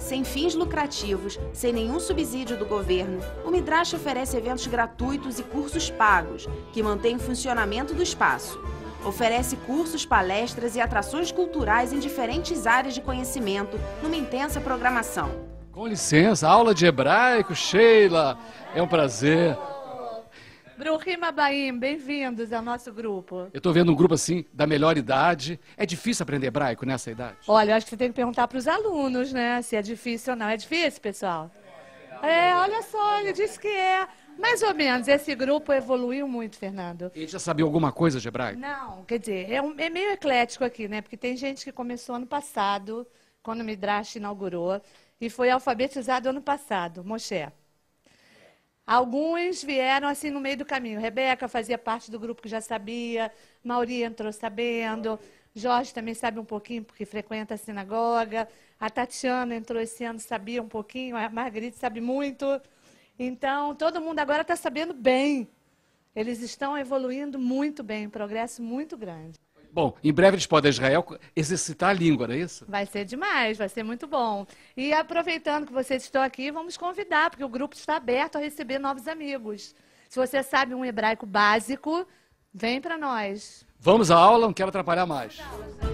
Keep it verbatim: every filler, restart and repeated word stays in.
Sem fins lucrativos, sem nenhum subsídio do governo, o Midrash oferece eventos gratuitos e cursos pagos, que mantêm o funcionamento do espaço. Oferece cursos, palestras e atrações culturais em diferentes áreas de conhecimento, numa intensa programação. Com licença, aula de hebraico, Sheila, é um prazer. Bruhim Abaim, bem-vindos ao nosso grupo. Eu estou vendo um grupo assim, da melhor idade. É difícil aprender hebraico nessa idade? Olha, eu acho que você tem que perguntar para os alunos, né, se é difícil ou não. É difícil, pessoal? É, olha só, ele disse que é. Mais ou menos, esse grupo evoluiu muito, Fernando. Ele já sabia alguma coisa de hebraico? Não, quer dizer, é, um, é meio eclético aqui, né, porque tem gente que começou ano passado, quando o Midrash inaugurou, e foi alfabetizado ano passado, Moshe. Alguns vieram assim no meio do caminho. Rebeca fazia parte do grupo que já sabia, Mauri entrou sabendo, Jorge também sabe um pouquinho porque frequenta a sinagoga, a Tatiana entrou esse ano, sabia um pouquinho, a Margarite sabe muito. Então, todo mundo agora está sabendo bem. Eles estão evoluindo muito bem, um progresso muito grande. Bom, em breve eles podem a Israel exercitar a língua, não é isso? Vai ser demais, vai ser muito bom. E aproveitando que vocês estão aqui, vamos convidar, porque o grupo está aberto a receber novos amigos. Se você sabe um hebraico básico, vem para nós. Vamos à aula, não quero atrapalhar mais.